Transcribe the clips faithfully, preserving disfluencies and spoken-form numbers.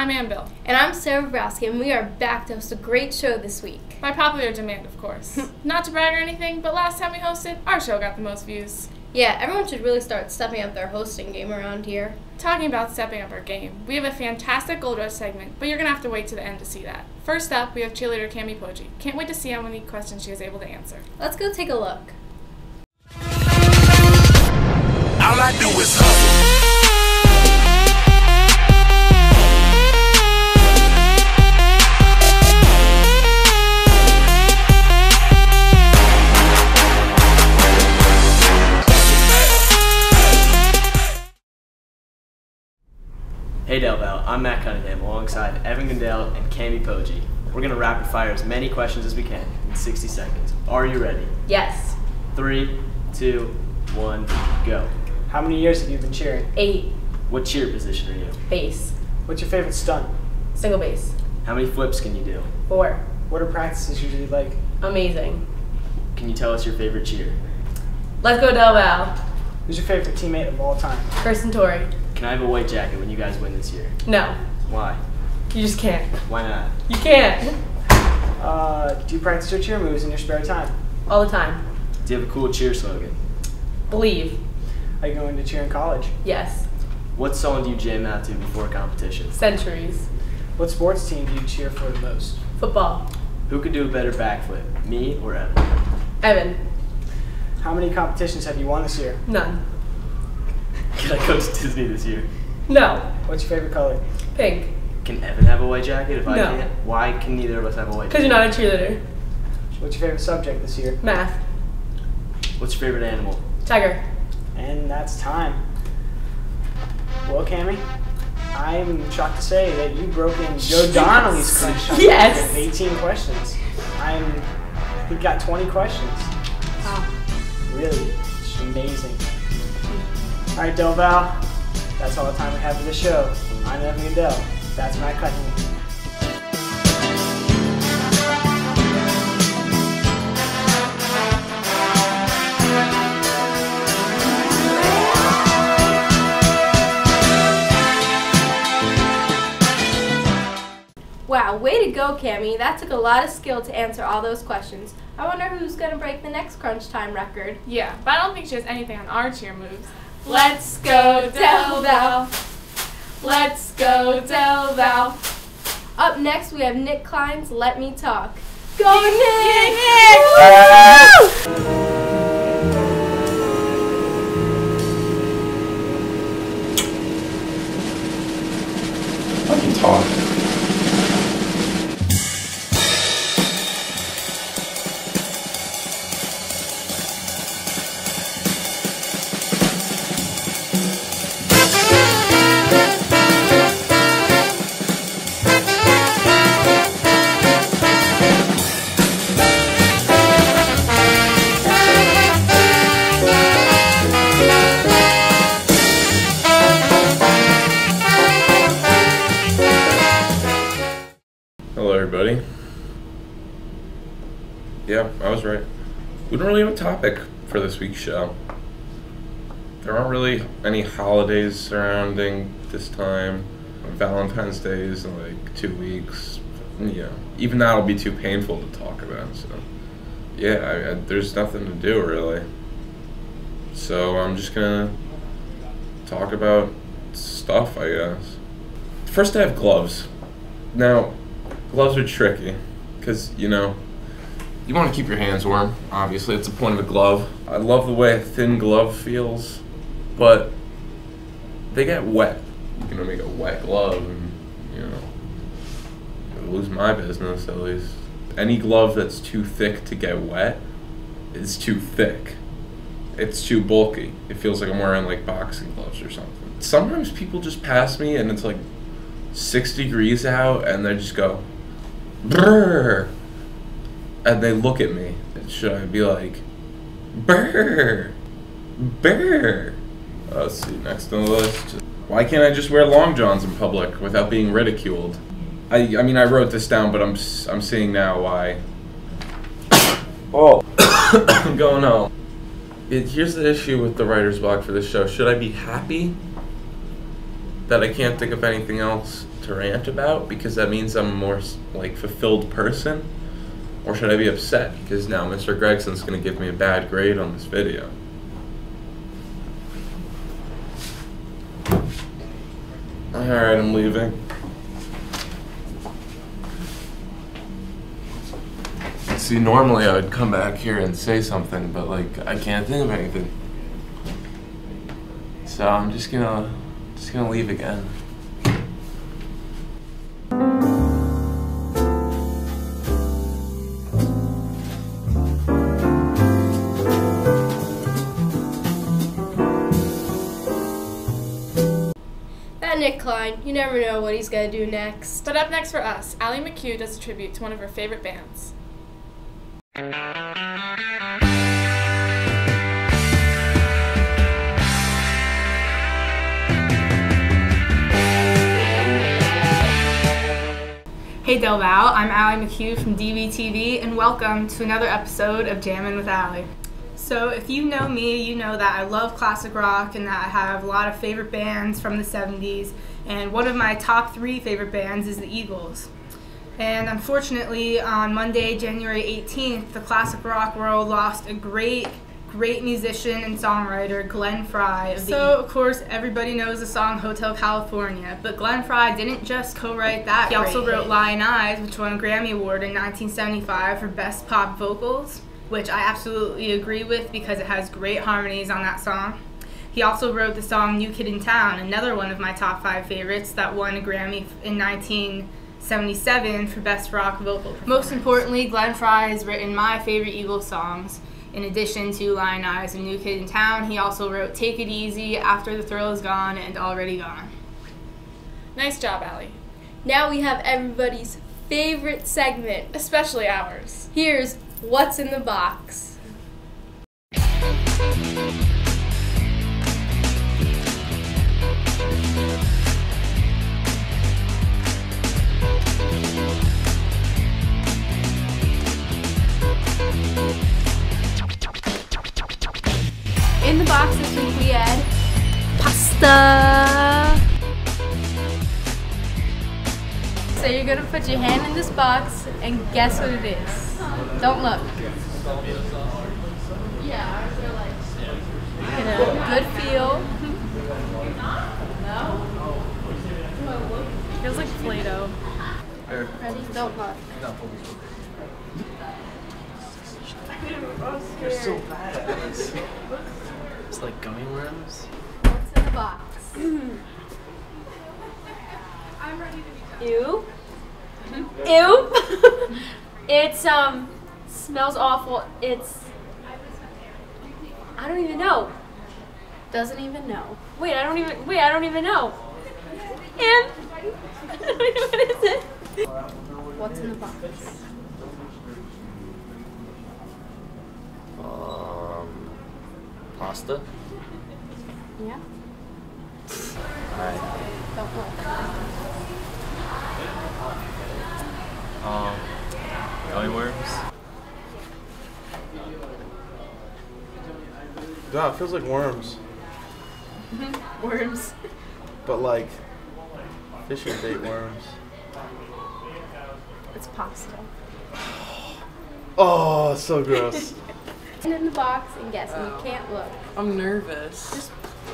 I'm Ann Bill. And I'm Sarah Bobrowski, and we are back to host a great show this week. By popular demand, of course. Not to brag or anything, but last time we hosted, our show got the most views. Yeah, everyone should really start stepping up their hosting game around here. Talking about stepping up our game, we have a fantastic Gold Rush segment, but you're going to have to wait to the end to see that. First up, we have cheerleader Cami Poggi. Can't wait to see how many questions she was able to answer. Let's go take a look. All I do is hustle. Hey Del Val, I'm Matt Cunningham alongside Evan Gundell and Cami Poggi. We're going to rapid fire as many questions as we can in sixty seconds. Are you ready? Yes. Three, two, one, go. How many years have you been cheering? Eight. What cheer position are you? Bass. What's your favorite stunt? Single bass. How many flips can you do? Four. What are practices usually like? Amazing. Can you tell us your favorite cheer? Let's go Del Val. Who's your favorite teammate of all time? Kirsten Torrey. Can I have a white jacket when you guys win this year? No. Why? You just can't. Why not? You can't. Uh, do you practice your cheer moves in your spare time? All the time. Do you have a cool cheer slogan? Believe. Are you going to cheer in college? Yes. What song do you jam out to before competition? Centuries. What sports team do you cheer for the most? Football. Who could do a better backflip, me or Evan? Evan. How many competitions have you won this year? None. Can I go to Disney this year? No. What's your favorite color? Pink. Can Evan have a white jacket if I No. can't? Why can neither of us have a white Because jacket? you're not a cheerleader. What's your favorite subject this year? Math. What's your favorite animal? Tiger. And that's time. Well, Cami, I'm shocked to say that you broke in Joe Donnelly's Crunchtime Yes. with eighteen questions. I'm, he got twenty questions. Wow. Really, it's amazing. All right, Del Val, that's all the time we have for this show. I'm Evan Gundell. That's Matt Cunningham. Wow, way to go, Cami. That took a lot of skill to answer all those questions. I wonder who's going to break the next crunch time record. Yeah, but I don't think she has anything on our cheer moves. Let's go, Del Val. Let's go, Del Val. Up next, we have Nick Klein's Let Me Talk. Go, Nick! Woo! Let me talk. Hello everybody. Yeah, I was right. We don't really have a topic for this week's show. There aren't really any holidays surrounding this time. Valentine's Day is in like two weeks. Yeah, even that'll be too painful to talk about. So, yeah, I, I, there's nothing to do really. So I'm just gonna talk about stuff, I guess. First, I have gloves. Now, gloves are tricky because, you know, you want to keep your hands warm, obviously. It's the point of a glove. I love the way a thin glove feels, but they get wet. You're going to make a wet glove and, you know, you'll lose my business at least. Any glove that's too thick to get wet is too thick. It's too bulky. It feels like I'm wearing like boxing gloves or something. Sometimes people just pass me and it's like six degrees out and they just go, brrr, and they look at me. Should I be like, brrr, brrr? Uh, let's see, next on the list. Why can't I just wear long johns in public without being ridiculed? I, I mean, I wrote this down, but I'm, I'm seeing now why. Oh, I'm going home. It, here's the issue with the writer's block for this show. Should I be happy that I can't think of anything else to rant about because that means I'm a more like fulfilled person? Or should I be upset because now Mister Gregson's going to give me a bad grade on this video? Alright, I'm leaving. See, normally I would come back here and say something, but like, I can't think of anything. So I'm just gonna, just gonna leave again. That Nick Klein, you never know what he's gonna do next. But up next for us, Allie McHugh does a tribute to one of her favorite bands. Hey Del Val, I'm Allie McHugh from D V T V, and welcome to another episode of Jammin with Allie. So if you know me, you know that I love classic rock and that I have a lot of favorite bands from the seventies, and one of my top three favorite bands is the Eagles. And unfortunately, on Monday, January eighteenth, the classic rock world lost a great, great musician and songwriter, Glenn Frey. Of the so, of course, everybody knows the song Hotel California, but Glenn Frey didn't just co-write that. He also wrote Lyin' Eyes, which won a Grammy Award in nineteen seventy-five for Best Pop Vocals, which I absolutely agree with because it has great harmonies on that song. He also wrote the song New Kid in Town, another one of my top five favorites that won a Grammy in nineteen seventy-seven for Best Rock Vocal. Most importantly, Glenn Frey has written my favorite Eagles songs. In addition to Lyin' Eyes and New Kid in Town, he also wrote Take It Easy, After the Thrill Is Gone, and Already Gone. Nice job, Allie. Now we have everybody's favorite segment, especially ours. Here's What's in the Box. In the box this week we had pasta. So you're gonna put your hand in this box and guess what it is. Don't look. Get a good feel. Feels like Play-Doh. Ready? Don't look. You're so bad at this. It's like gummy worms. What's in the box? I'm ready to be Ew. Ew. It's, um, smells awful. It's, I don't even know. Doesn't even know. Wait, I don't even, wait, I don't even know. And, what is it? What's in the box? Um, pasta? Yeah. Alright. Don't look. Um, gummy worms? Yeah, it feels like worms. Worms. But like fishing bait worms. It's pasta. Oh, so gross. In the box and guess, and you can't look. I'm nervous.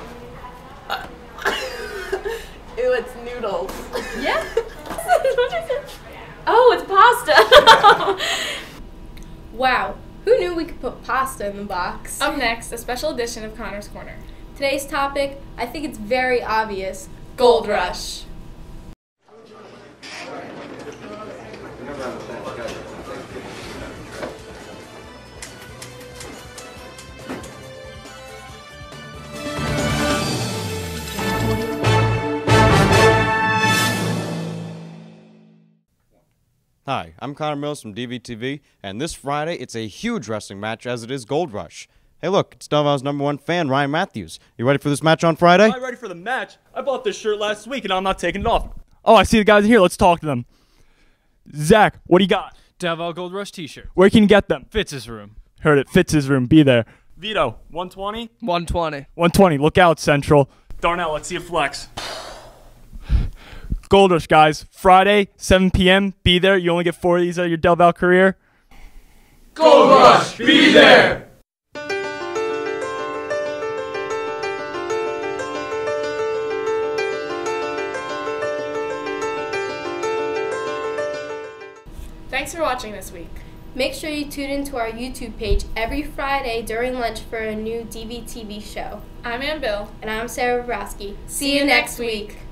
Ew, it's noodles. Yeah. What is it? Oh, it's pasta. Wow. Who knew we could put pasta in the box? Up next, a special edition of Connor's Corner. Today's topic, I think it's very obvious. Gold Rush. Hi, I'm Connor Mills from D V T V, and this Friday it's a huge wrestling match as it is Gold Rush. Hey look, it's Delval's number one fan, Ryan Matthews. You ready for this match on Friday? Am I ready for the match? I bought this shirt last week and I'm not taking it off. Oh, I see the guys here. Let's talk to them. Zach, what do you got? Delval Gold Rush t-shirt. Where can you get them? Fitz's room. Heard it. Fitz's room. Be there. Vito, one twenty? one twenty. one twenty. Look out, Central. Darnell, let's see a flex. Gold Rush, guys. Friday, seven p m Be there. You only get four of these out of your Del Val career. Gold Rush, be there! Thanks for watching this week. Make sure you tune into our YouTube page every Friday during lunch for a new D V T V show. I'm Ann Bill. And I'm Sarah Bobrowski. See you next week.